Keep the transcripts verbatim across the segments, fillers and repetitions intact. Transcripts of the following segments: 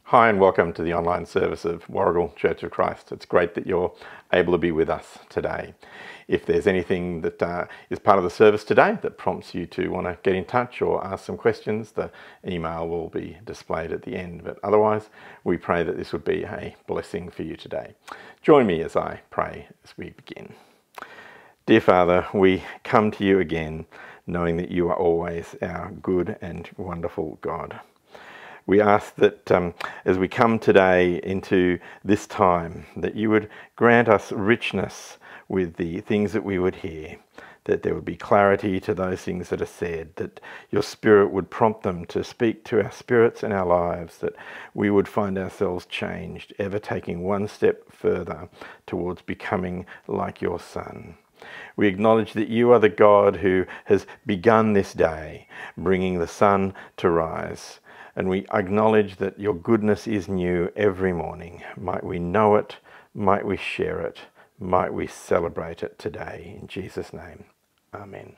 Hi and welcome to the online service of Warrigal Church of Christ. It's great that you're able to be with us today. If there's anything that uh, is part of the service today that prompts you to want to get in touch or ask some questions, the email will be displayed at the end. But otherwise, we pray that this would be a blessing for you today. Join me as I pray as we begin. Dear Father, we come to you again knowing that you are always our good and wonderful God. We ask that um, as we come today into this time, that you would grant us richness with the things that we would hear, that there would be clarity to those things that are said, that your Spirit would prompt them to speak to our spirits and our lives, that we would find ourselves changed, ever taking one step further towards becoming like your Son. We acknowledge that you are the God who has begun this day, bringing the sun to rise. And we acknowledge that your goodness is new every morning. Might we know it, might we share it, might we celebrate it today. In Jesus' name, amen.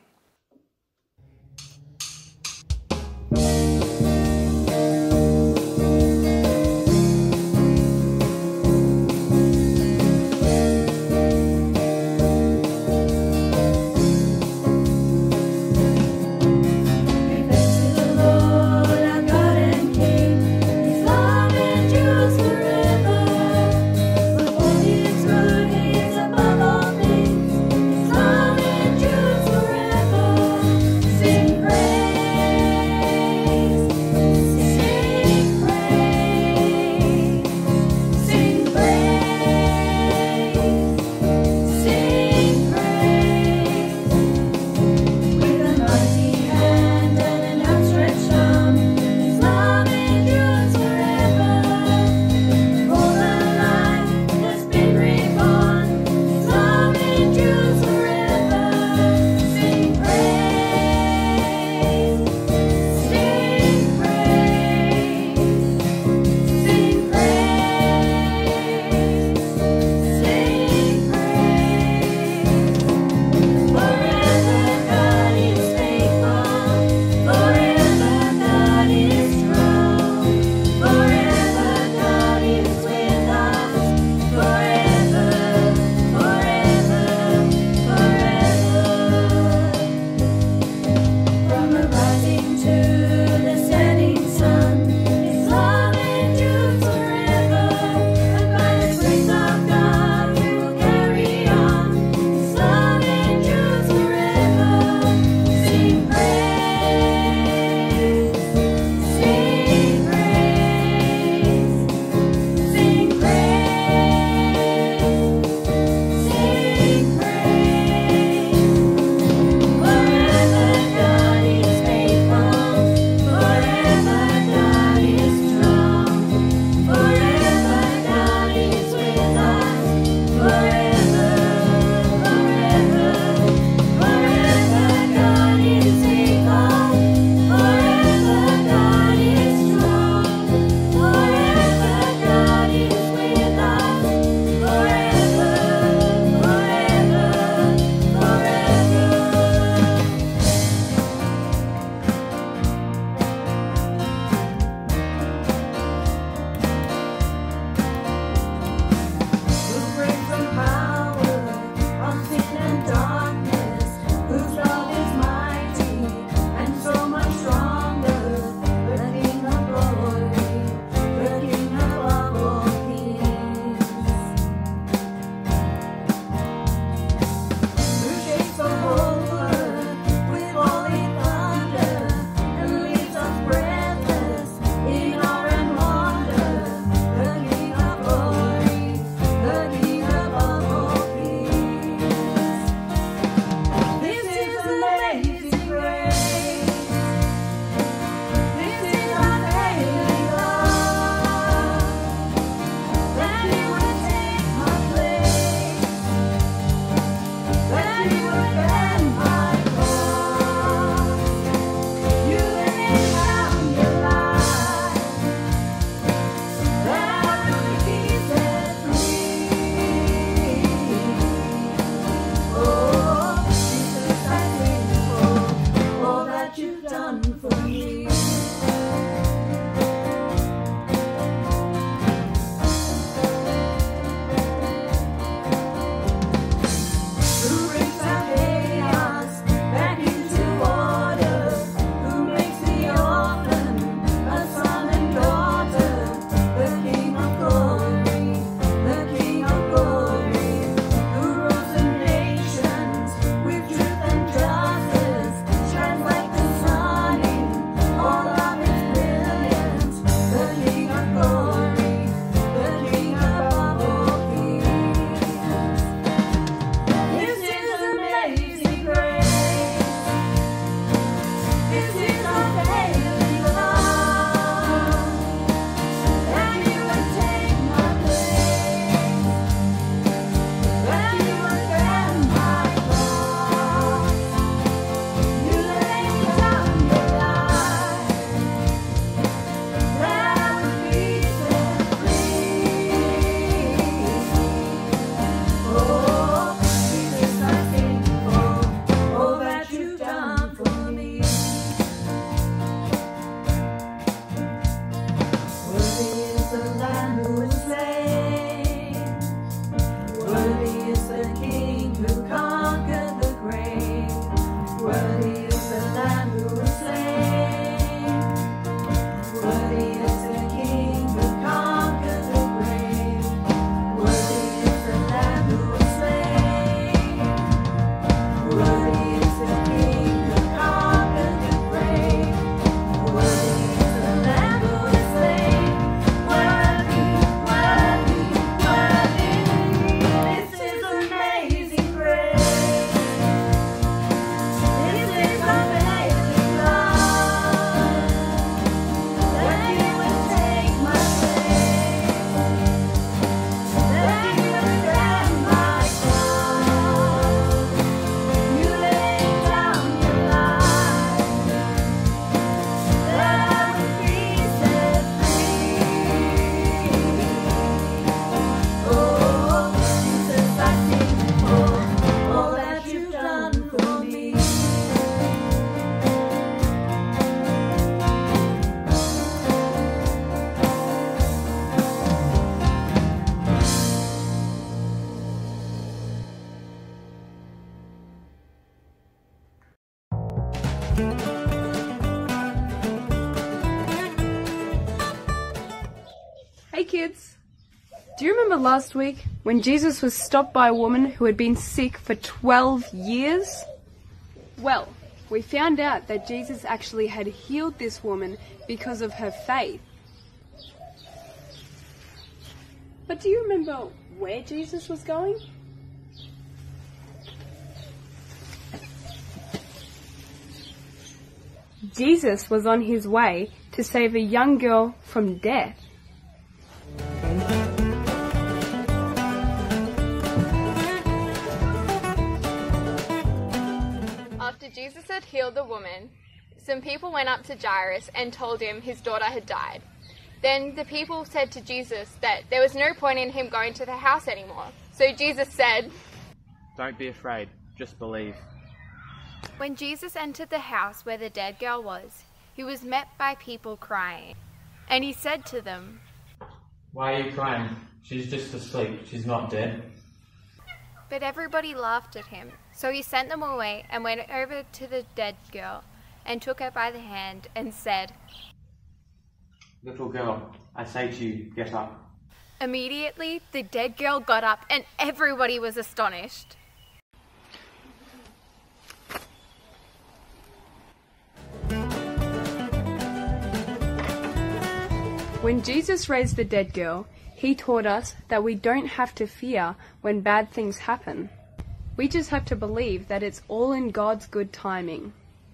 Forever. Hey kids! Do you remember last week when Jesus was stopped by a woman who had been sick for twelve years? Well, we found out that Jesus actually had healed this woman because of her faith. But do you remember where Jesus was going? Jesus was on his way to save a young girl from death. After Jesus had healed the woman, some people went up to Jairus and told him his daughter had died. Then the people said to Jesus that there was no point in him going to the house anymore. So Jesus said, "Don't be afraid, just believe." When Jesus entered the house where the dead girl was, he was met by people crying. And he said to them, "Why are you crying? She's just asleep. She's not dead." But everybody laughed at him. So he sent them away and went over to the dead girl and took her by the hand and said, "Little girl, I say to you, get up." Immediately the dead girl got up and everybody was astonished. When Jesus raised the dead girl, he taught us that we don't have to fear when bad things happen. We just have to believe that it's all in God's good timing.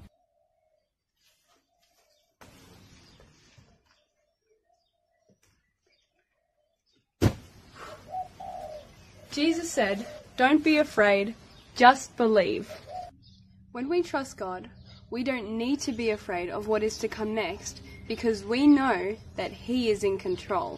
Jesus said, "Don't be afraid, just believe." When we trust God, we don't need to be afraid of what is to come next because we know that He is in control.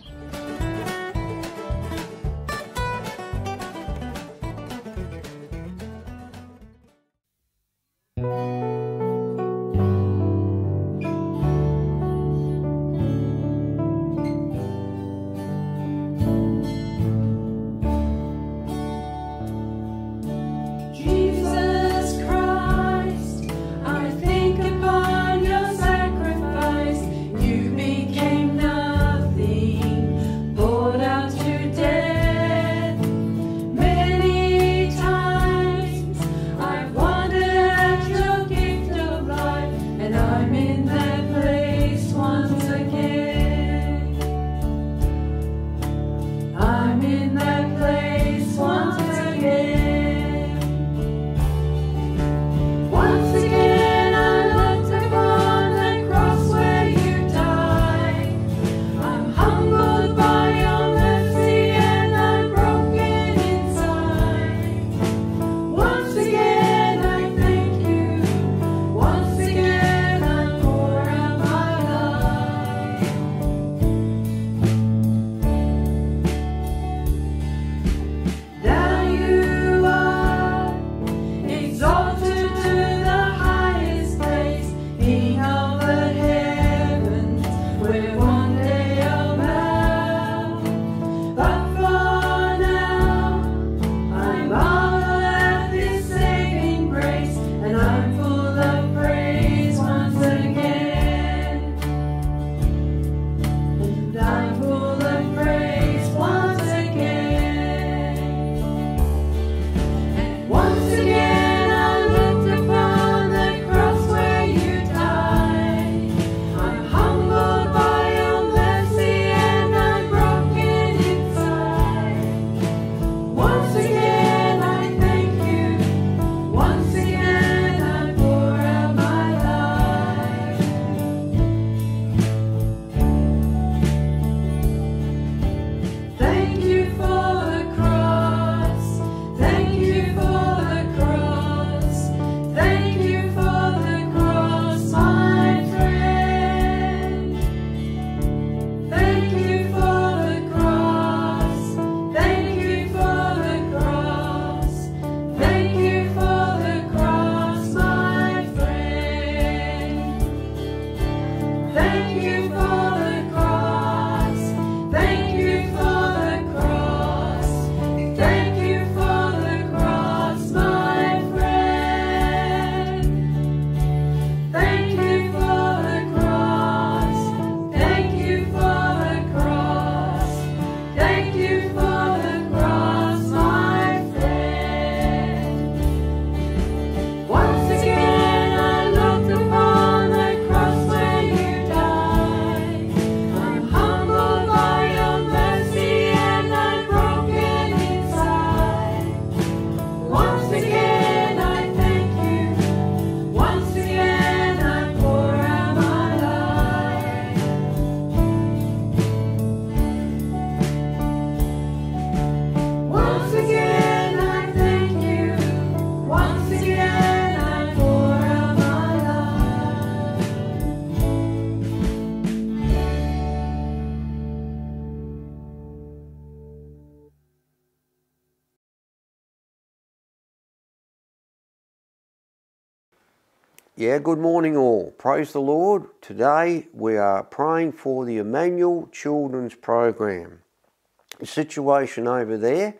Yeah, good morning all. Praise the Lord. Today we are praying for the Emmanuel Children's Program. The situation over there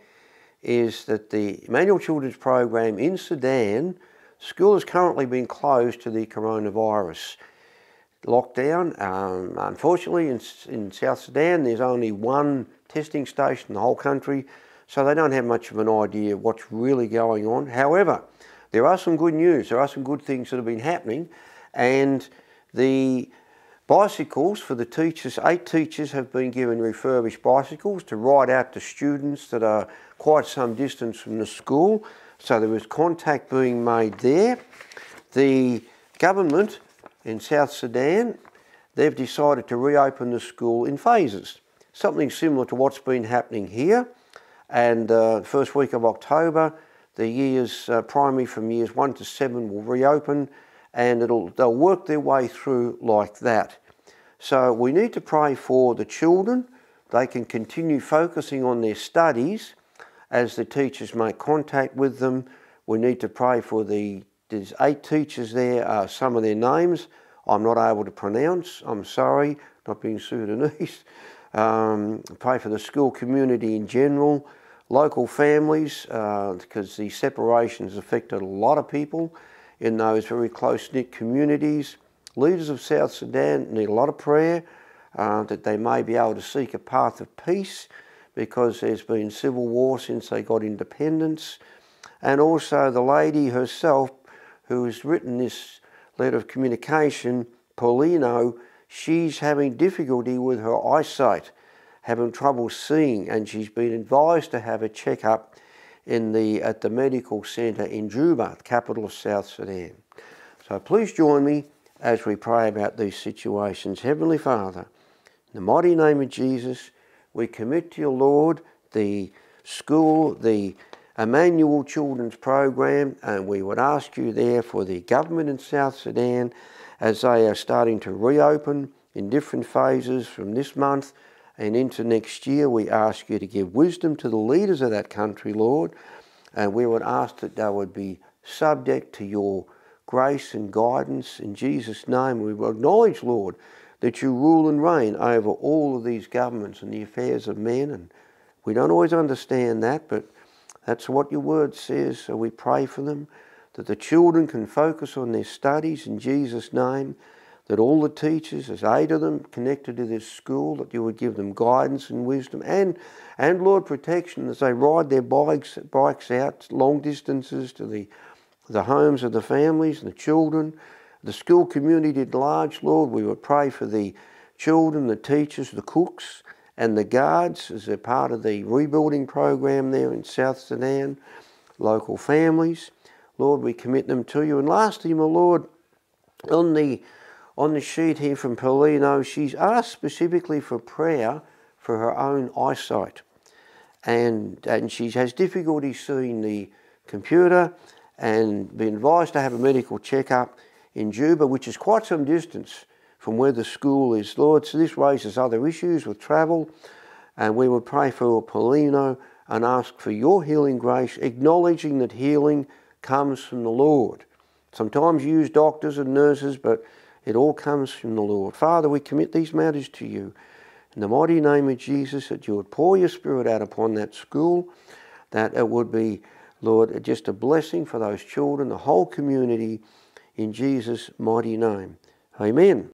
is that the Emmanuel Children's Program in Sudan, school has currently been closed to the coronavirus lockdown. Um, unfortunately in, in South Sudan there's only one testing station in the whole country, so they don't have much of an idea of what's really going on. However, there are some good news, there are some good things that have been happening, and the bicycles for the teachers, eight teachers have been given refurbished bicycles to ride out to students that are quite some distance from the school, so there was contact being made there. The government in South Sudan, they've decided to reopen the school in phases, something similar to what's been happening here, and uh, first week of October, the years, uh, primary from years one to seven will reopen, and it'll, they'll work their way through like that. So we need to pray for the children. They can continue focusing on their studies as the teachers make contact with them. We need to pray for the, there's eight teachers there, uh, some of their names I'm not able to pronounce, I'm sorry, not being Sudanese. Um, pray for the school community in general. Local families, uh, because the separations affected a lot of people in those very close-knit communities. Leaders of South Sudan need a lot of prayer, uh, that they may be able to seek a path of peace, because there's been civil war since they got independence. And also the lady herself who has written this letter of communication, Paulino, she's having difficulty with her eyesight, having trouble seeing, and she's been advised to have a checkup in the, at the medical centre in Juba, the capital of South Sudan. So please join me as we pray about these situations. Heavenly Father, in the mighty name of Jesus, we commit to your Lord the school, the Emmanuel Children's Program, and we would ask you there for the government in South Sudan as they are starting to reopen in different phases from this month and into next year. We ask you to give wisdom to the leaders of that country, Lord, and we would ask that they would be subject to your grace and guidance. In Jesus' name, we will acknowledge, Lord, that you rule and reign over all of these governments and the affairs of men, and we don't always understand that, but that's what your word says, so we pray for them, that the children can focus on their studies in Jesus' name, that all the teachers, there's eight of them connected to this school, that you would give them guidance and wisdom and, and Lord, protection as they ride their bikes, bikes out long distances to the, the homes of the families and the children. The school community at large, Lord, we would pray for the children, the teachers, the cooks and the guards as they're part of the rebuilding program there in South Sudan, local families. Lord, we commit them to you. And lastly, my Lord, on the On the sheet here from Paulino, she's asked specifically for prayer for her own eyesight. And, and she has difficulty seeing the computer and been advised to have a medical checkup in Juba, which is quite some distance from where the school is, Lord. So this raises other issues with travel. And we would pray for Paulino and ask for your healing grace, acknowledging that healing comes from the Lord. Sometimes you use doctors and nurses, but it all comes from the Lord. Father, we commit these matters to you. In the mighty name of Jesus, that you would pour your Spirit out upon that school, that it would be, Lord, just a blessing for those children, the whole community, in Jesus' mighty name. Amen.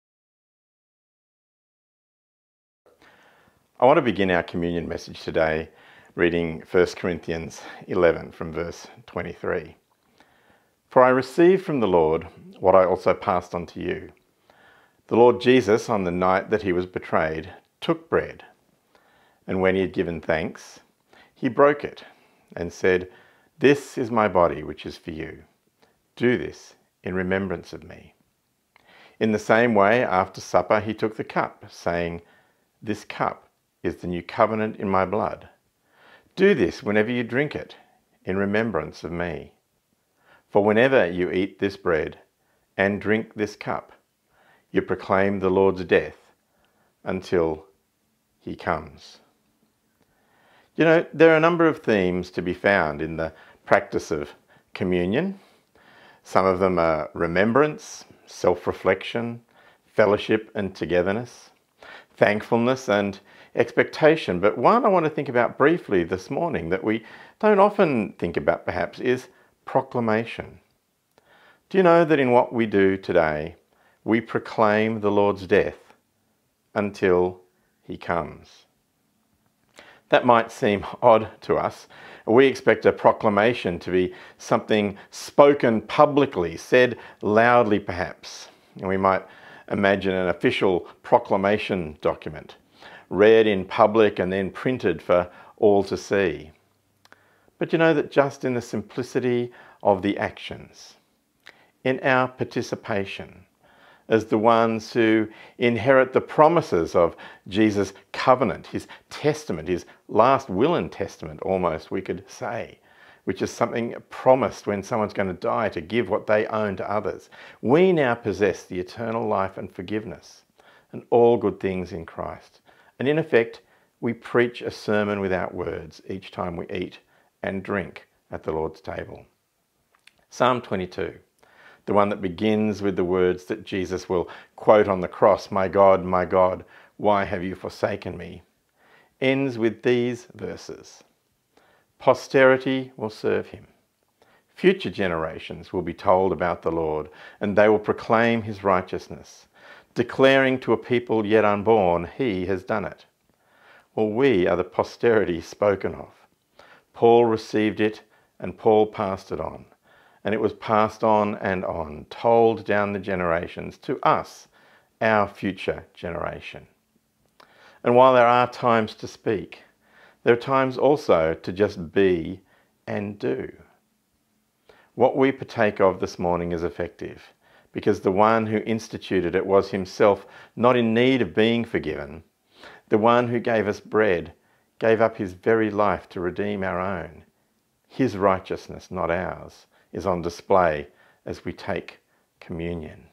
I want to begin our communion message today reading First Corinthians eleven from verse twenty-three. For I received from the Lord what I also passed on to you. The Lord Jesus, on the night that he was betrayed, took bread, and when he had given thanks, he broke it and said, "This is my body, which is for you. Do this in remembrance of me." In the same way, after supper, he took the cup, saying, "This cup is the new covenant in my blood. Do this whenever you drink it, in remembrance of me. For whenever you eat this bread and drink this cup, you proclaim the Lord's death until he comes." You know, there are a number of themes to be found in the practice of communion. Some of them are remembrance, self-reflection, fellowship and togetherness, thankfulness and expectation. But one I want to think about briefly this morning that we don't often think about perhaps is proclamation. Do you know that in what we do today, we proclaim the Lord's death until he comes? That might seem odd to us. We expect a proclamation to be something spoken publicly, said loudly perhaps. And we might imagine an official proclamation document, read in public and then printed for all to see. But you know that just in the simplicity of the actions, in our participation as the ones who inherit the promises of Jesus' covenant, his testament, his last will and testament almost we could say, which is something promised when someone's going to die to give what they own to others. We now possess the eternal life and forgiveness and all good things in Christ. And in effect, we preach a sermon without words each time we eat and drink at the Lord's table. Psalm twenty-two, the one that begins with the words that Jesus will quote on the cross, "My God, my God, why have you forsaken me?" ends with these verses. Posterity will serve him. Future generations will be told about the Lord, and they will proclaim his righteousness, declaring to a people yet unborn, he has done it. Well, we are the posterity spoken of. Paul received it and Paul passed it on. And it was passed on and on, told down the generations to us, our future generation. And while there are times to speak, there are times also to just be and do. What we partake of this morning is effective, because the one who instituted it was himself not in need of being forgiven. The one who gave us bread gave up his very life to redeem our own. His righteousness, not ours, is on display as we take communion.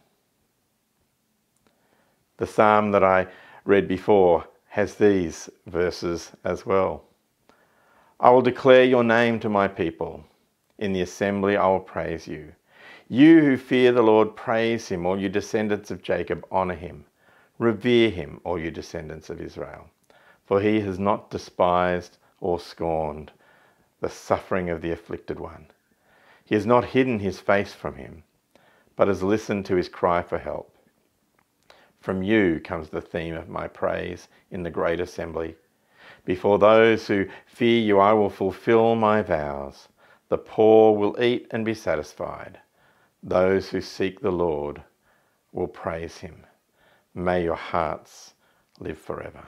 The psalm that I read before has these verses as well. I will declare your name to my people. In the assembly I will praise you. You who fear the Lord, praise him. All you descendants of Jacob, honour him. Revere him, all you descendants of Israel. For he has not despised or scorned the suffering of the afflicted one. He has not hidden his face from him, but has listened to his cry for help. From you comes the theme of my praise in the great assembly. Before those who fear you, I will fulfill my vows. The poor will eat and be satisfied. Those who seek the Lord will praise him. May your hearts live forever.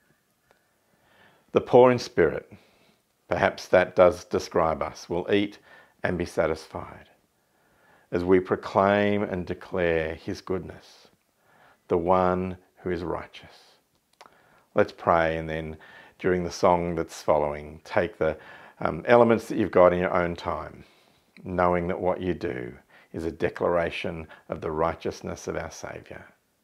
The poor in spirit, perhaps that does describe us, will eat and be satisfied as we proclaim and declare his goodness, the one who is righteous. Let's pray, and then during the song that's following, take the um, elements that you've got in your own time, knowing that what you do is a declaration of the righteousness of our Saviour.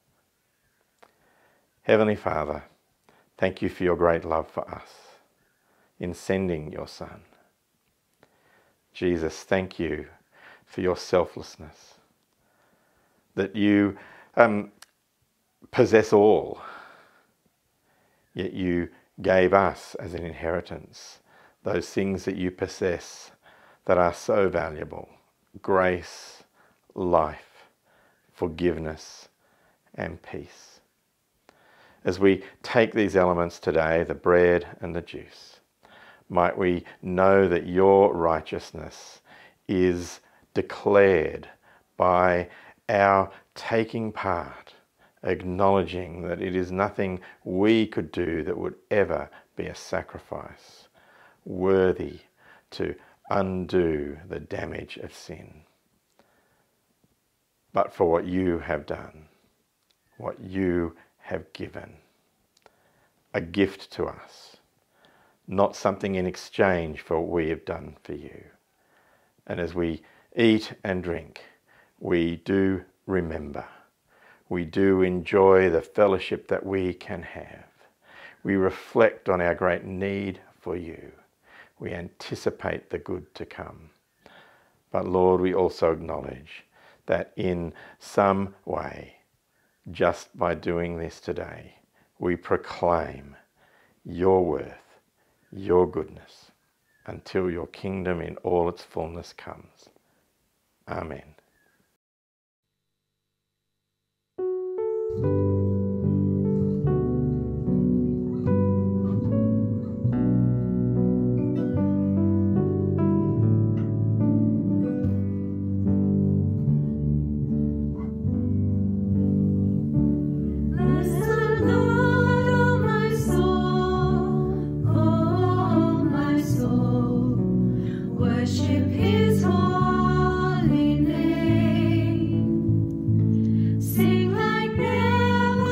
Heavenly Father, thank you for your great love for us in sending your Son. Jesus, thank you for your selflessness, that you um, possess all, yet you gave us as an inheritance those things that you possess that are so valuable: grace, life, forgiveness, and peace. As we take these elements today, the bread and the juice, might we know that your righteousness is declared by our taking part, acknowledging that it is nothing we could do that would ever be a sacrifice worthy to undo the damage of sin, but for what you have done, what you have given, a gift to us, not something in exchange for what we have done for you. And as we eat and drink, we do remember, we do enjoy the fellowship that we can have. We reflect on our great need for you. We anticipate the good to come. But Lord, we also acknowledge that in some way, just by doing this today, we proclaim your worth, your goodness, until your kingdom in all its fullness comes. Amen. Worship His holy name. Sing like never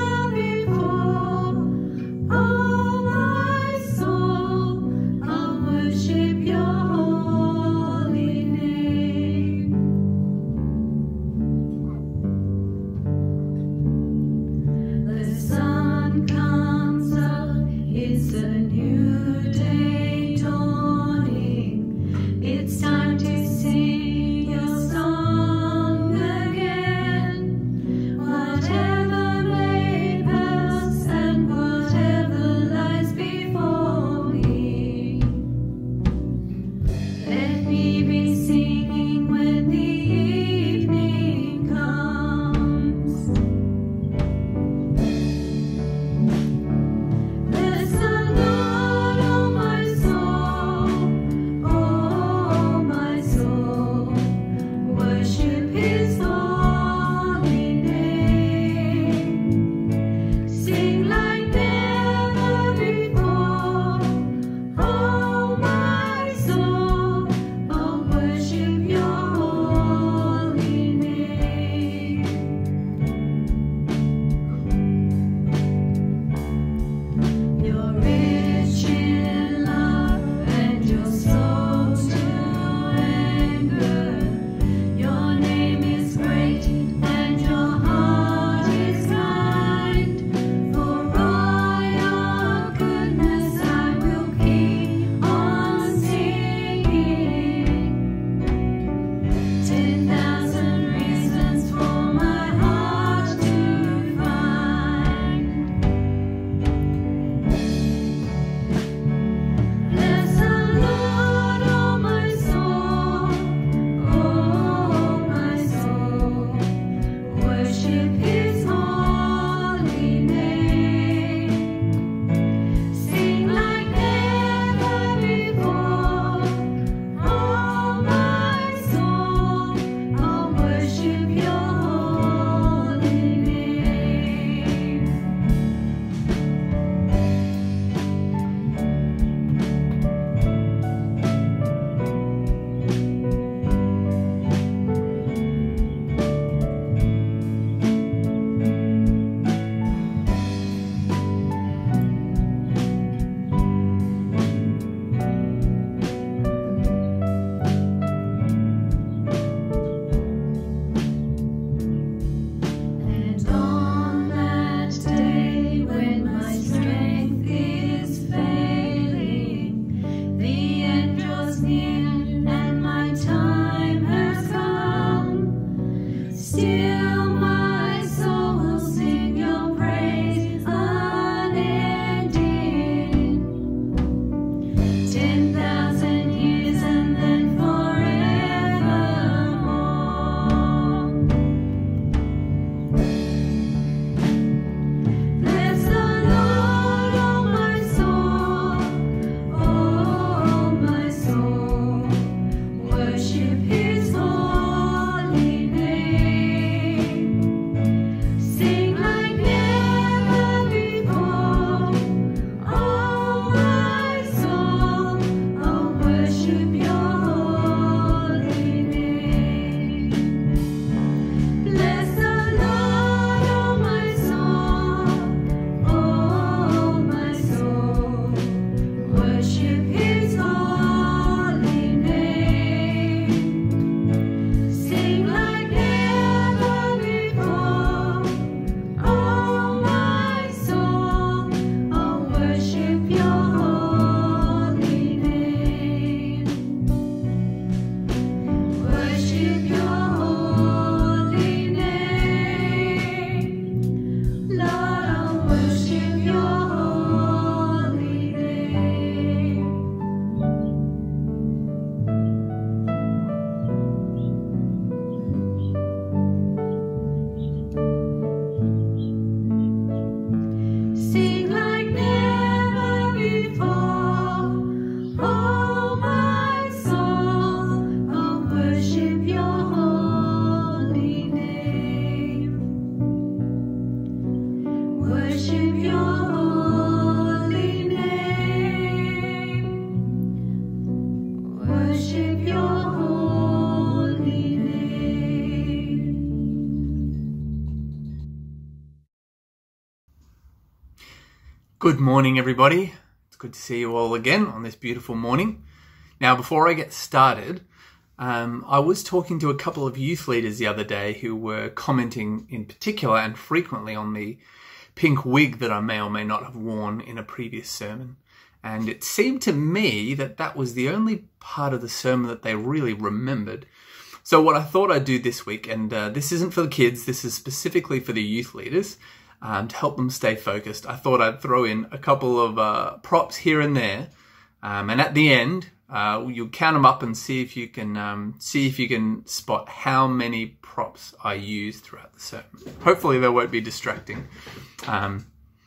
Good morning, everybody. It's good to see you all again on this beautiful morning. Now, before I get started, um, I was talking to a couple of youth leaders the other day who were commenting in particular and frequently on the pink wig that I may or may not have worn in a previous sermon. And it seemed to me that that was the only part of the sermon that they really remembered. So what I thought I'd do this week, and uh, this isn't for the kids, this is specifically for the youth leaders, um, to help them stay focused. I thought I'd throw in a couple of uh, props here and there, um, and at the end, uh, you'll count them up and see if you can um, see if you can spot how many props I use throughout the sermon. Hopefully, they won't be distracting. Um,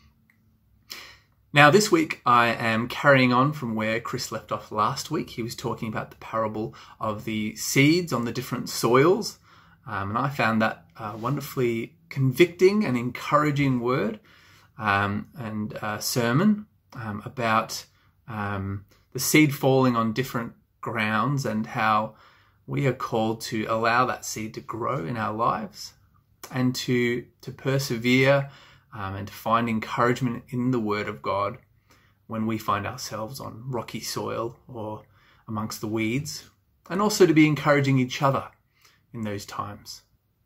Now, this week I am carrying on from where Chris left off last week. He was talking about the parable of the seeds on the different soils. Um, and I found that a wonderfully convicting and encouraging word um, and uh, sermon um, about um, the seed falling on different grounds and how we are called to allow that seed to grow in our lives and to, to persevere Um, and to find encouragement in the Word of God when we find ourselves on rocky soil or amongst the weeds, and also to be encouraging each other in those times.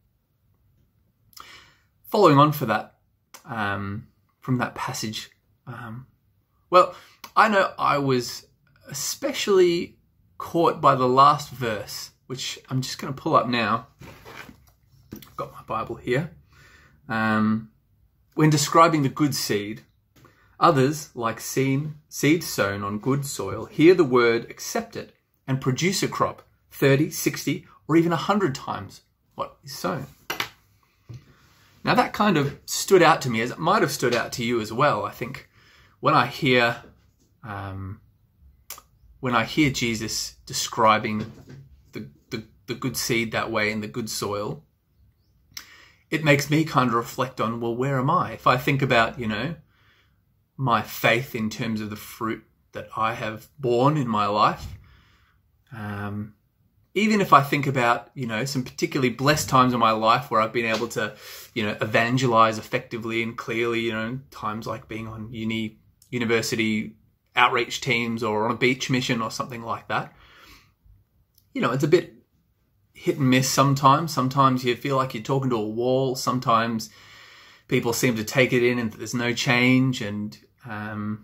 Following on for that, um, from that passage, um, well, I know I was especially caught by the last verse, which I'm just going to pull up now. I've got my Bible here. Um, When describing the good seed, others, like seed, seed sown on good soil, hear the word, accept it, and produce a crop thirty, sixty, or even one hundred times what is sown. Now that kind of stood out to me, as it might have stood out to you as well. I think when I hear, um, when I hear Jesus describing the, the, the good seed that way in the good soil, it makes me kind of reflect on, well, where am I? If I think about, you know, my faith in terms of the fruit that I have borne in my life, um, even if I think about, you know, some particularly blessed times in my life where I've been able to, you know, evangelize effectively and clearly, you know, times like being on uni, university outreach teams or on a beach mission or something like that, you know, it's a bit hit and miss sometimes. Sometimes you feel like you're talking to a wall. Sometimes people seem to take it in and there's no change. And um,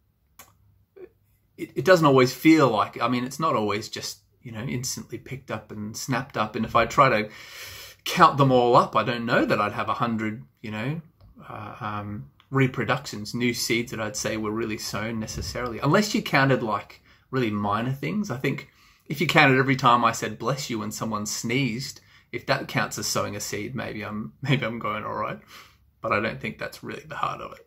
it, it doesn't always feel like, I mean, it's not always just, you know, instantly picked up and snapped up. And if I try to count them all up, I don't know that I'd have a hundred, you know, uh, um, reproductions, new seeds that I'd say were really sown necessarily. Unless you counted like really minor things. I think if you counted every time I said bless you when someone sneezed, if that counts as sowing a seed, maybe I'm maybe I'm going all right. But I don't think that's really the heart of it.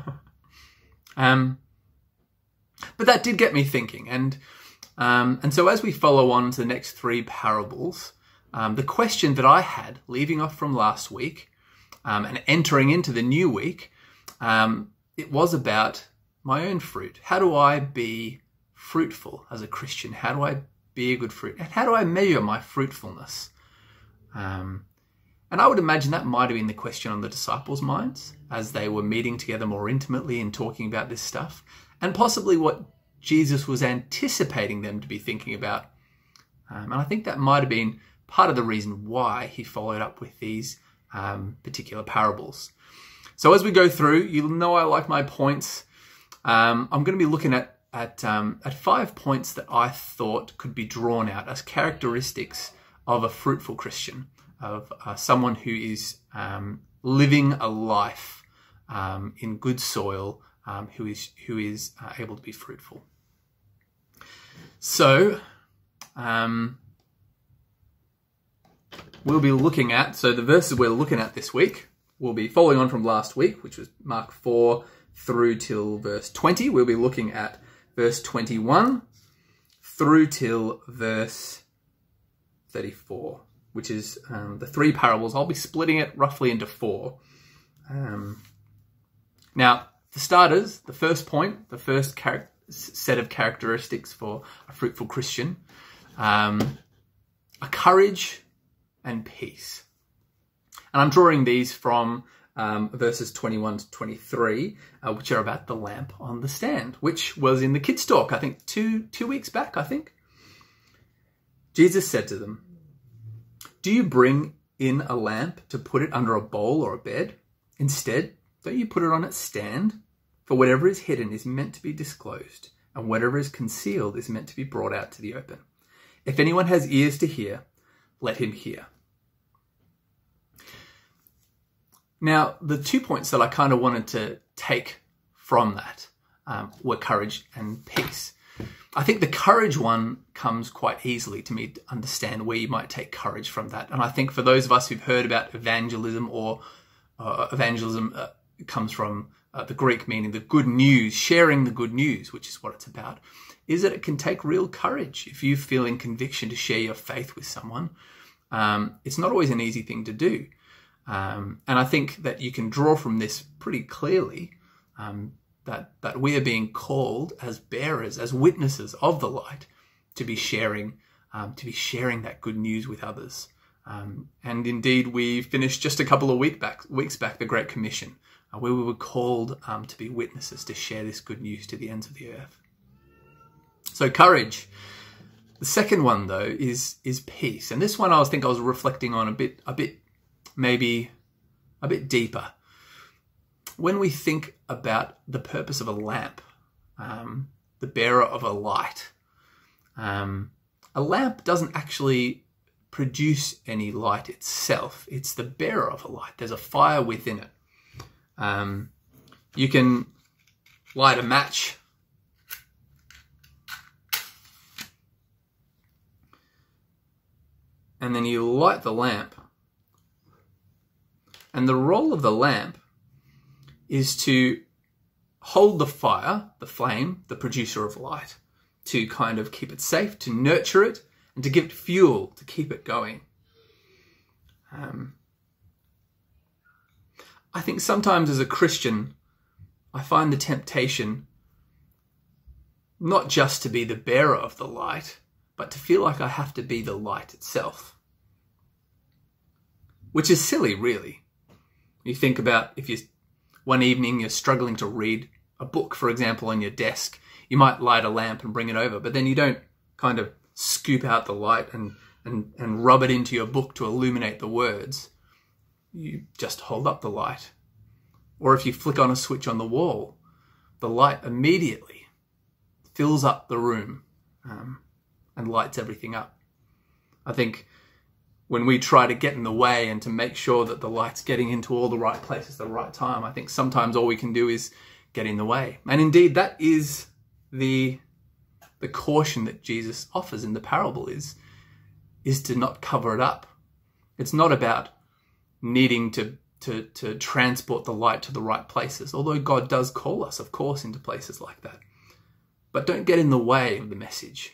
um, but that did get me thinking. And um, and so as we follow on to the next three parables, um, the question that I had, leaving off from last week um, and entering into the new week, um, it was about my own fruit. How do I be fruitful as a Christian? How do I be a good fruit? And how do I measure my fruitfulness? Um, and I would imagine that might have been the question on the disciples' minds as they were meeting together more intimately and talking about this stuff, and possibly what Jesus was anticipating them to be thinking about. Um, and I think that might have been part of the reason why he followed up with these um, particular parables. So as we go through, you'll know I like my points. Um, I'm going to be looking at At, um, at five points that I thought could be drawn out as characteristics of a fruitful Christian, of uh, someone who is um, living a life um, in good soil, um, who is who is uh, able to be fruitful. So um, we'll be looking at, so the verses we're looking at this week will be following on from last week, which was Mark four through till verse twenty. We'll be looking at verse twenty-one through till verse thirty-four, which is um, the three parables. I'll be splitting it roughly into four. Um, now, for starters, the first point, the first char- set of characteristics for a fruitful Christian, um, are courage and peace. And I'm drawing these from um, verses twenty-one to twenty-three, uh, which are about the lamp on the stand, which was in the kids' talk, I think, two, two weeks back, I think. Jesus said to them, "Do you bring in a lamp to put it under a bowl or a bed? Instead, don't you put it on its stand? For whatever is hidden is meant to be disclosed, and whatever is concealed is meant to be brought out to the open. If anyone has ears to hear, let him hear." Now, the two points that I kind of wanted to take from that um, were courage and peace. I think the courage one comes quite easily to me to understand where you might take courage from that. And I think for those of us who've heard about evangelism, or uh, evangelism uh, comes from uh, the Greek meaning the good news, sharing the good news, which is what it's about, is that it can take real courage. If you feel in conviction to share your faith with someone, um, it's not always an easy thing to do. Um, and I think that you can draw from this pretty clearly um, that, that we are being called as bearers, as witnesses of the light, to be sharing, um, to be sharing that good news with others. Um, and indeed, we finished just a couple of week back, weeks back the Great Commission, uh, where we were called um, to be witnesses, to share this good news to the ends of the earth. So courage. The second one, though, is is peace. And this one I was think I was reflecting on a bit, a bit, maybe a bit deeper. When we think about the purpose of a lamp, um, the bearer of a light, um, a lamp doesn't actually produce any light itself. It's the bearer of a light. There's a fire within it. Um, you can light a match and then you light the lamp. And the role of the lamp is to hold the fire, the flame, the producer of light, to kind of keep it safe, to nurture it, and to give it fuel to keep it going. Um, I think sometimes as a Christian, I find the temptation not just to be the bearer of the light, but to feel like I have to be the light itself. Which is silly, really. You think about if you one evening you're struggling to read a book, for example, on your desk, you might light a lamp and bring it over, but then you don't kind of scoop out the light and, and, and rub it into your book to illuminate the words. You just hold up the light. Or if you flick on a switch on the wall, the light immediately fills up the room um, and lights everything up. I think when we try to get in the way and to make sure that the light's getting into all the right places at the right time, I think sometimes all we can do is get in the way. And indeed, that is the, the caution that Jesus offers in the parable, is, is to not cover it up. It's not about needing to, to, to transport the light to the right places, although God does call us, of course, into places like that. But don't get in the way of the message.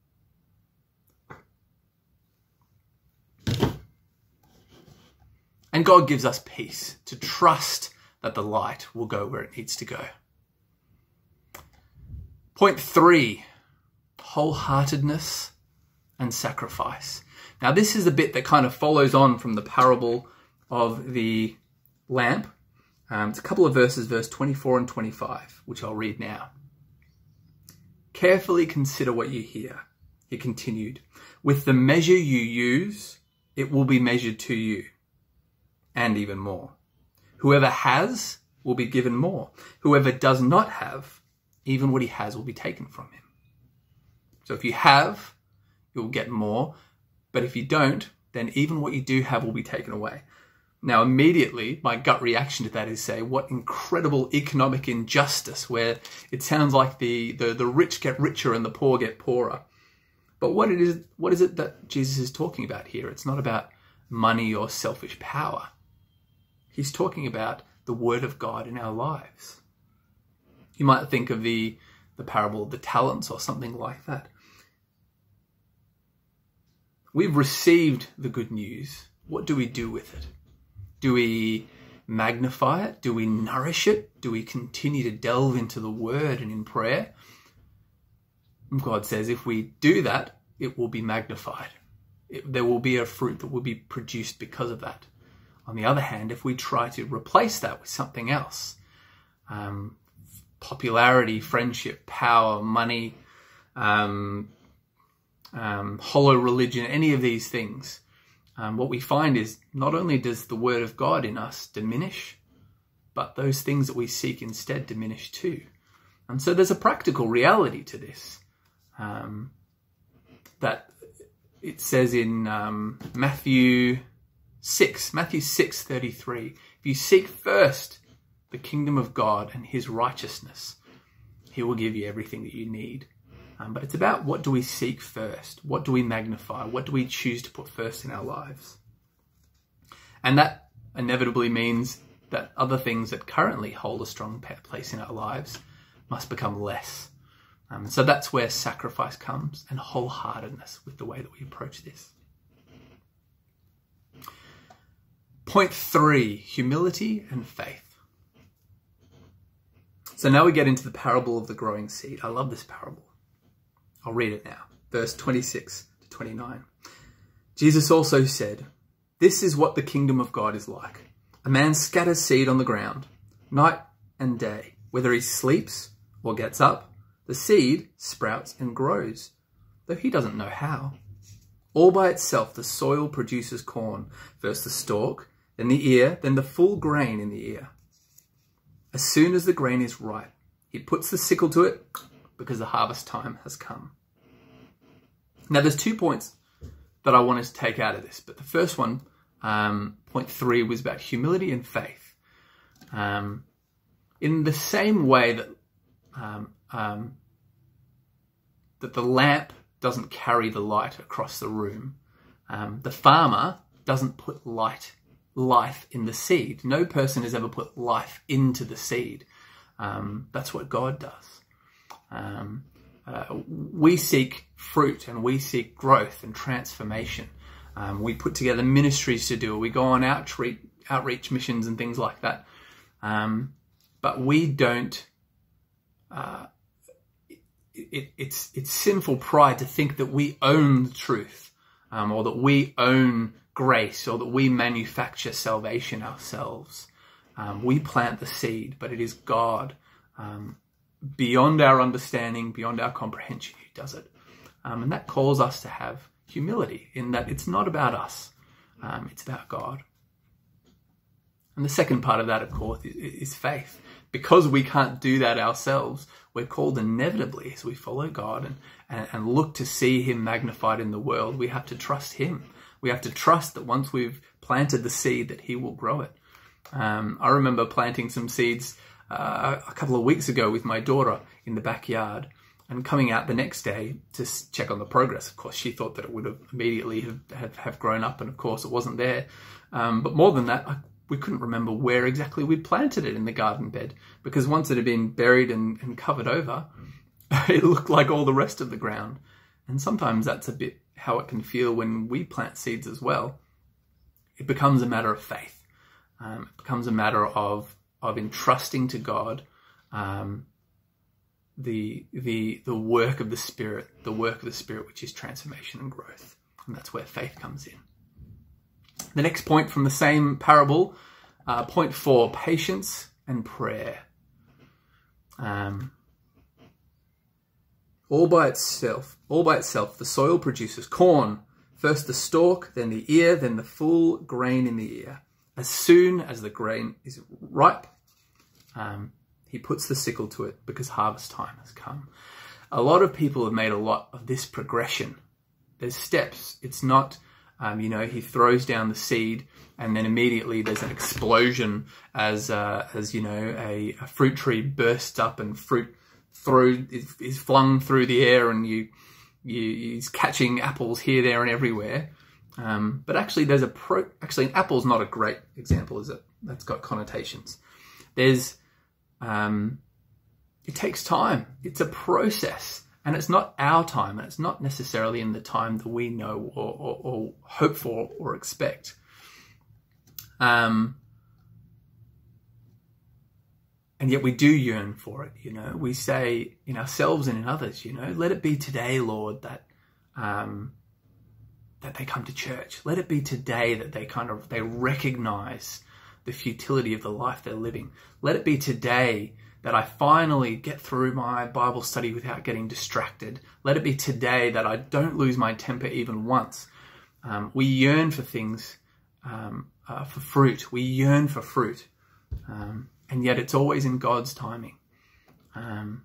And God gives us peace to trust that the light will go where it needs to go. Point three, wholeheartedness and sacrifice. Now, this is the bit that kind of follows on from the parable of the lamp. Um, it's a couple of verses, verse twenty-four and twenty-five, which I'll read now. "Carefully consider what you hear," he continued. "With the measure you use, it will be measured to you, and even more. Whoever has will be given more. Whoever does not have, even what he has will be taken from him." So if you have, you'll get more. But if you don't, then even what you do have will be taken away. Now, immediately, my gut reaction to that is say, what incredible economic injustice, where it sounds like the, the, the rich get richer and the poor get poorer. But what it is, what is it that Jesus is talking about here? It's not about money or selfish power. He's talking about the word of God in our lives. You might think of the, the parable of the talents or something like that. We've received the good news. What do we do with it? Do we magnify it? Do we nourish it? Do we continue to delve into the word and in prayer? And God says if we do that, it will be magnified. It, there will be a fruit that will be produced because of that. On the other hand, if we try to replace that with something else, um, popularity, friendship, power, money, um, um, hollow religion, any of these things, um, what we find is not only does the word of God in us diminish, but those things that we seek instead diminish too. And so there's a practical reality to this, um, that it says in um, Matthew six, Matthew six thirty-three, if you seek first the kingdom of God and his righteousness, he will give you everything that you need. Um, but it's about what do we seek first? What do we magnify? What do we choose to put first in our lives? And that inevitably means that other things that currently hold a strong place in our lives must become less. Um, so that's where sacrifice comes, and wholeheartedness with the way that we approach this. Point three, humility and faith. So now we get into the parable of the growing seed. I love this parable. I'll read it now. Verse twenty-six to twenty-nine. Jesus also said, "This is what the kingdom of God is like. A man scatters seed on the ground, night and day. Whether he sleeps or gets up, the seed sprouts and grows, though he doesn't know how. All by itself the soil produces corn, first the stalk, then the ear, then the full grain in the ear. As soon as the grain is ripe, he puts the sickle to it, because the harvest time has come." Now there's two points that I wanted to take out of this, but the first one, um, point three, was about humility and faith. Um, in the same way that um, um, that the lamp doesn't carry the light across the room, um, the farmer doesn't put light, life in the seed. No person has ever put life into the seed. Um, that's what God does. Um, uh, we seek fruit and we seek growth and transformation. Um, we put together ministries to do it. We go on outreach, outreach missions and things like that. Um, but we don't, uh, it, it's, it's sinful pride to think that we own the truth, um, or that we own grace, or that we manufacture salvation ourselves. Um, we plant the seed, but it is God, um, beyond our understanding, beyond our comprehension, who does it. Um, and that calls us to have humility in that it's not about us, um, it's about God. And the second part of that, of course, is, is faith. Because we can't do that ourselves, we're called inevitably, as we follow God and, and, and look to see him magnified in the world, we have to trust him. We have to trust that once we've planted the seed, that he will grow it. Um, I remember planting some seeds uh, a couple of weeks ago with my daughter in the backyard, and coming out the next day to check on the progress. Of course, she thought that it would have immediately have, have, have grown up, and of course it wasn't there. Um, but more than that, I, we couldn't remember where exactly we'd planted it in the garden bed, because once it had been buried and, and covered over, it looked like all the rest of the ground. And sometimes that's a bit how it can feel when we plant seeds as well. It becomes a matter of faith. Um, it becomes a matter of of entrusting to God um, the the the work of the Spirit, the work of the Spirit, which is transformation and growth, and that's where faith comes in. The next point from the same parable, uh, point four: patience and prayer. Um, all by itself, all by itself, the soil produces corn. First the stalk, then the ear, then the full grain in the ear. As soon as the grain is ripe, um, he puts the sickle to it, because harvest time has come. A lot of people have made a lot of this progression. There's steps. It's not, um, you know, he throws down the seed and then immediately there's an explosion as, uh, as you know, a, a fruit tree bursts up and fruit through is, is flung through the air, and you, you he's catching apples here, there, and everywhere. Um, but actually, there's a pro. Actually, an apple's not a great example, is it? That's got connotations. There's, um, it takes time. It's a process, and it's not our time, and it's not necessarily in the time that we know or, or, or hope for or expect. Um, and yet we do yearn for it. You know, we say in ourselves and in others, you know, let it be today, Lord, that. Um, that they come to church. Let it be today that they kind of, they recognize the futility of the life they're living. Let it be today that I finally get through my Bible study without getting distracted. Let it be today that I don't lose my temper even once. Um, we yearn for things, um, uh, for fruit. We yearn for fruit. Um, and yet it's always in God's timing. Um,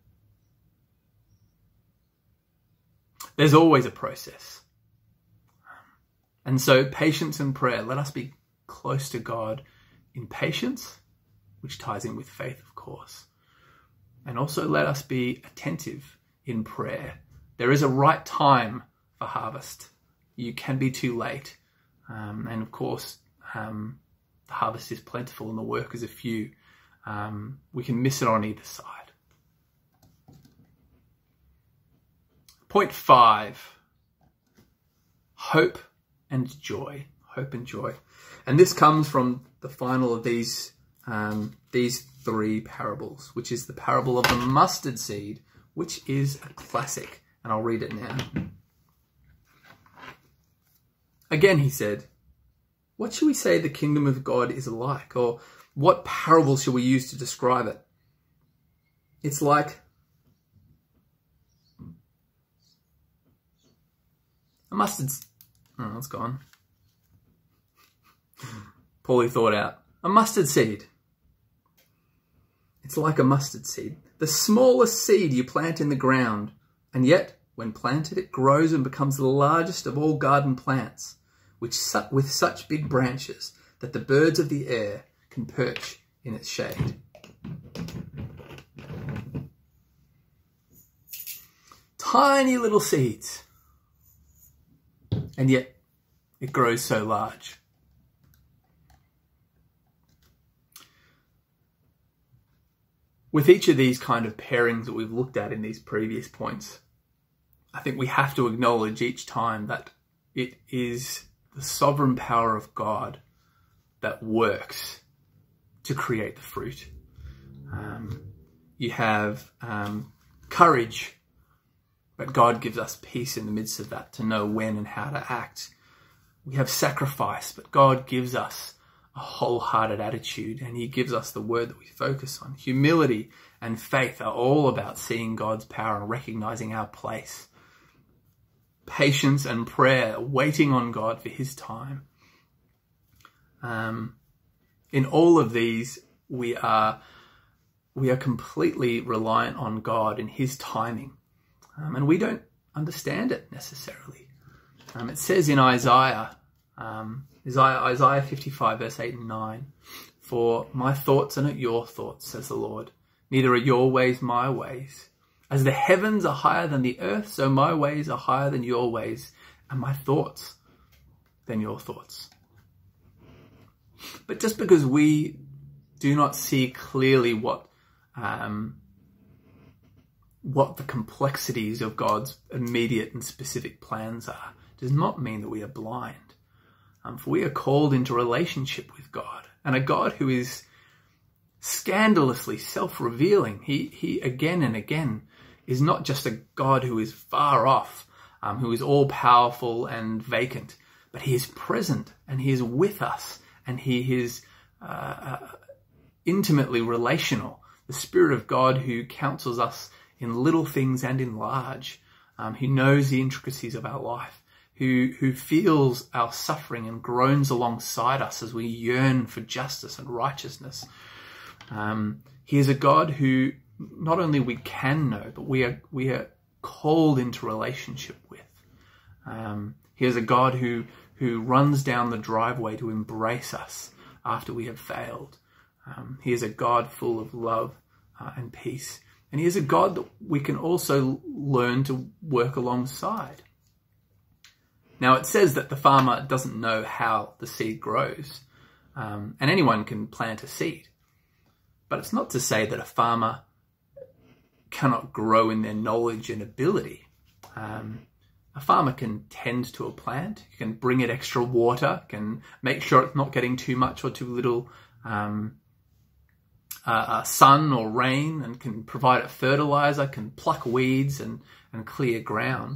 there's always a process. And so patience and prayer, let us be close to God in patience, which ties in with faith, of course. And also let us be attentive in prayer. There is a right time for harvest. You can be too late. Um, and of course, um, the harvest is plentiful and the workers are few. Um, we can miss it on either side. Point five, hope and joy. Hope and joy. And this comes from the final of these, um, these three parables, which is the parable of the mustard seed, which is a classic. And I'll read it now. Again, he said, what shall we say the kingdom of God is like? Or what parable shall we use to describe it? It's like a mustard seed. Oh, it's gone. Poorly thought out. A mustard seed. It's like a mustard seed. The smallest seed you plant in the ground, and yet, when planted, it grows and becomes the largest of all garden plants, which su with such big branches that the birds of the air can perch in its shade. Tiny little seeds, and yet it grows so large. With each of these kind of pairings that we've looked at in these previous points, I think we have to acknowledge each time that it is the sovereign power of God that works to create the fruit. Um, you have um, courage, but God gives us peace in the midst of that to know when and how to act. We have sacrifice, but God gives us a wholehearted attitude, and he gives us the word that we focus on. Humility and faith are all about seeing God's power and recognizing our place. Patience and prayer, waiting on God for his time. Um, in all of these, we are, we are completely reliant on God in his timing. Um, and we don't understand it necessarily. Um, it says in Isaiah, um, Isaiah, Isaiah fifty-five, verse eight and nine, for my thoughts are not your thoughts, says the Lord. Neither are your ways my ways. As the heavens are higher than the earth, so my ways are higher than your ways, and my thoughts than your thoughts. But just because we do not see clearly what, um, what the complexities of God's immediate and specific plans are, does not mean that we are blind. Um, for we are called into relationship with God, and a God who is scandalously self-revealing. He, he again and again is not just a God who is far off, um, who is all-powerful and vacant, but he is present and he is with us, and he is uh, uh, intimately relational. The Spirit of God who counsels us in little things and in large, um, who knows the intricacies of our life, who, who feels our suffering and groans alongside us as we yearn for justice and righteousness. Um, he is a God who not only we can know, but we are, we are called into relationship with. Um, he is a God who, who runs down the driveway to embrace us after we have failed. Um, he is a God full of love uh, and peace. And he is a God that we can also learn to work alongside. Now, it says that the farmer doesn't know how the seed grows, um, and anyone can plant a seed. But it's not to say that a farmer cannot grow in their knowledge and ability. Um, a farmer can tend to a plant, can bring it extra water, can make sure it's not getting too much or too little um, uh, uh, sun or rain, and can provide it fertilizer, can pluck weeds and, and clear ground.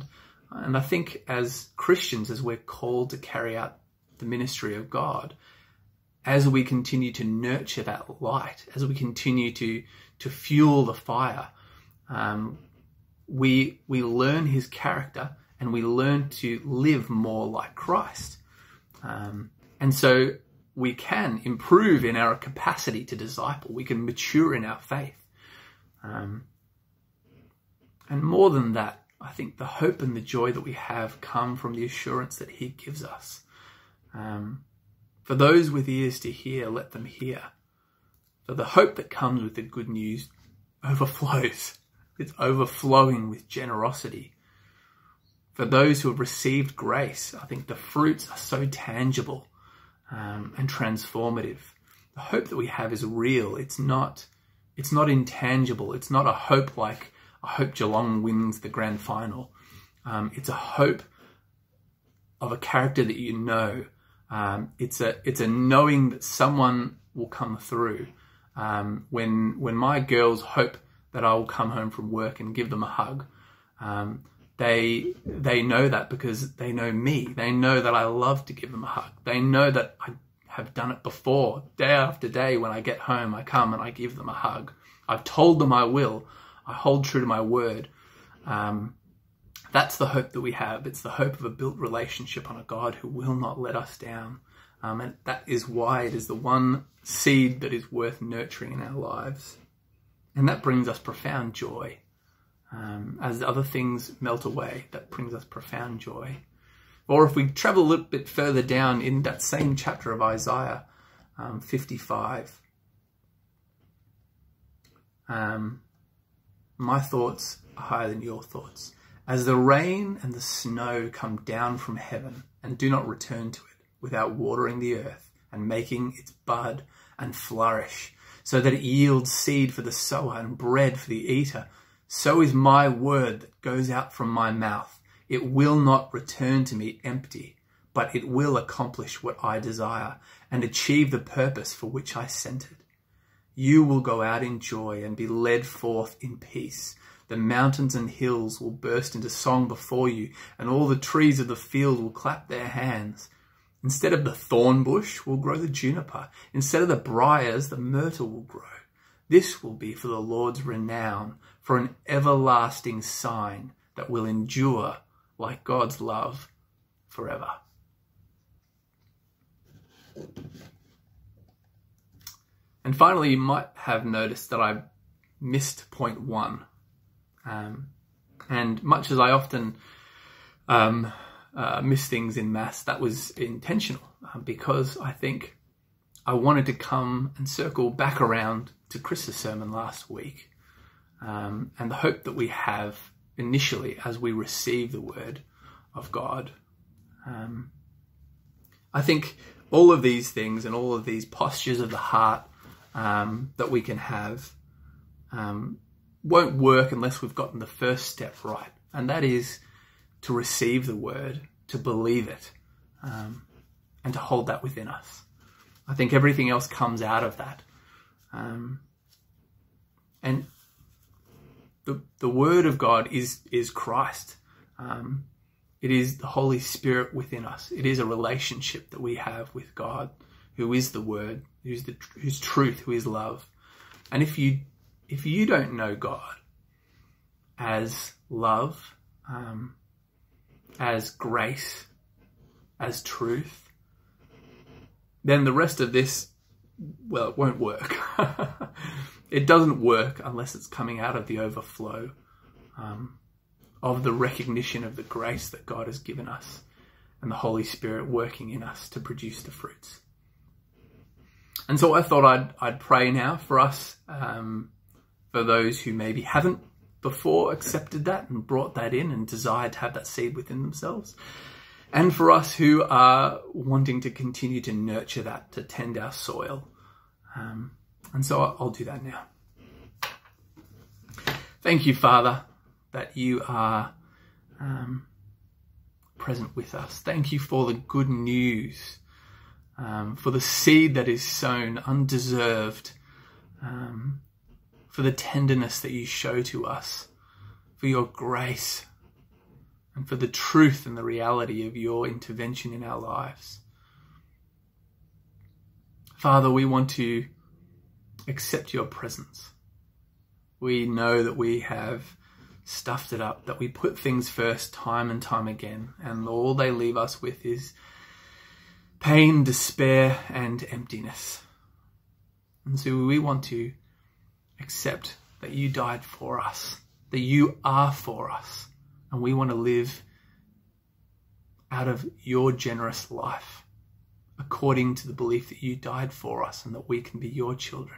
And I think as Christians, as we're called to carry out the ministry of God, as we continue to nurture that light, as we continue to, to fuel the fire, um, we, we learn his character and we learn to live more like Christ. Um, and so we can improve in our capacity to disciple. We can mature in our faith. Um, and more than that, I think the hope and the joy that we have come from the assurance that he gives us. Um, for those with ears to hear, let them hear. For the hope that comes with the good news overflows. It's overflowing with generosity. For those who have received grace, I think the fruits are so tangible um, and transformative. The hope that we have is real. It's not, it's not intangible. It's not a hope like, I hope Geelong wins the grand final. Um, it's a hope of a character that you know. Um, it's a it's a knowing that someone will come through. Um, when when my girls hope that I will come home from work and give them a hug, um, they they know that because they know me. They know that I love to give them a hug. They know that I have done it before. Day after day, when I get home, I come and I give them a hug. I've told them I will. I hold true to my word. Um, that's the hope that we have. It's the hope of a built relationship on a God who will not let us down. Um, and that is why it is the one seed that is worth nurturing in our lives. And that brings us profound joy. Um, as other things melt away, that brings us profound joy. Or if we travel a little bit further down in that same chapter of Isaiah um, fifty-five, um, my thoughts are higher than your thoughts. As the rain and the snow come down from heaven and do not return to it without watering the earth and making its bud and flourish, so that it yields seed for the sower and bread for the eater, so is my word that goes out from my mouth. It will not return to me empty, but it will accomplish what I desire and achieve the purpose for which I sent it. You will go out in joy and be led forth in peace. The mountains and hills will burst into song before you, and all the trees of the field will clap their hands. Instead of the thorn bush will grow the juniper. Instead of the briars, the myrtle will grow. This will be for the Lord's renown, for an everlasting sign that will endure like God's love forever. And finally, you might have noticed that I missed point one. Um, and much as I often um, uh, miss things in maths, that was intentional uh, because I think I wanted to come and circle back around to Chris's sermon last week um, and the hope that we have initially as we receive the word of God. Um, I think all of these things and all of these postures of the heart um, that we can have um, won't work unless we've gotten the first step right, and that is to receive the word, to believe it, um, and to hold that within us. I think everything else comes out of that. Um, and the the word of God is is Christ. Um, it is the Holy Spirit within us. It is a relationship that we have with God, who is the word, who's the who's truth, who is love. And if you If you don't know God as love, um, as grace, as truth, then the rest of this, well, it won't work. It doesn't work unless it's coming out of the overflow um, of the recognition of the grace that God has given us and the Holy Spirit working in us to produce the fruits. And so I thought I'd, I'd pray now for us, um, for those who maybe haven't before accepted that and brought that in and desired to have that seed within themselves. And for us who are wanting to continue to nurture that, to tend our soil. Um, and so I'll do that now. Thank you, Father, that you are um, present with us. Thank you for the good news, um, for the seed that is sown undeserved, um, for the tenderness that you show to us, for your grace, and for the truth and the reality of your intervention in our lives. Father, we want to accept your presence. We know that we have stuffed it up, that we put things first time and time again, and all they leave us with is pain, despair, and emptiness. And so we want to accept that you died for us, that you are for us, and we want to live out of your generous life, according to the belief that you died for us and that we can be your children.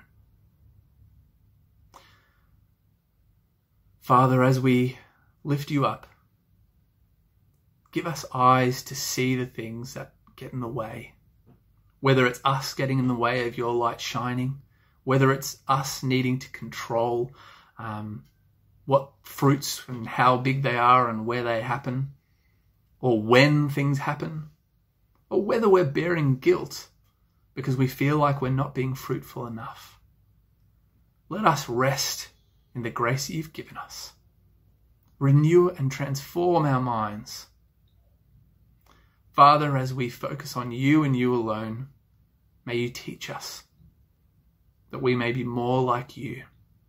Father, as we lift you up, give us eyes to see the things that get in the way. Whether it's us getting in the way of your light shining, whether it's us needing to control um, what fruits and how big they are and where they happen, or when things happen, or whether we're bearing guilt because we feel like we're not being fruitful enough. Let us rest in the grace that you've given us. Renew and transform our minds. Father, as we focus on you and you alone, may you teach us that we may be more like you.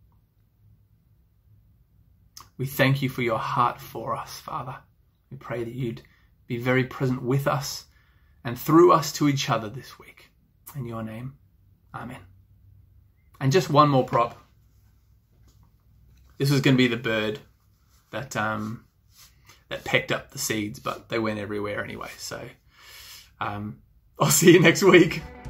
We thank you for your heart for us, Father. We pray that you'd be very present with us and through us to each other this week. In your name, amen. And just one more prop. This was going to be the bird that um, that pecked up the seeds, but they went everywhere anyway. So um, I'll see you next week.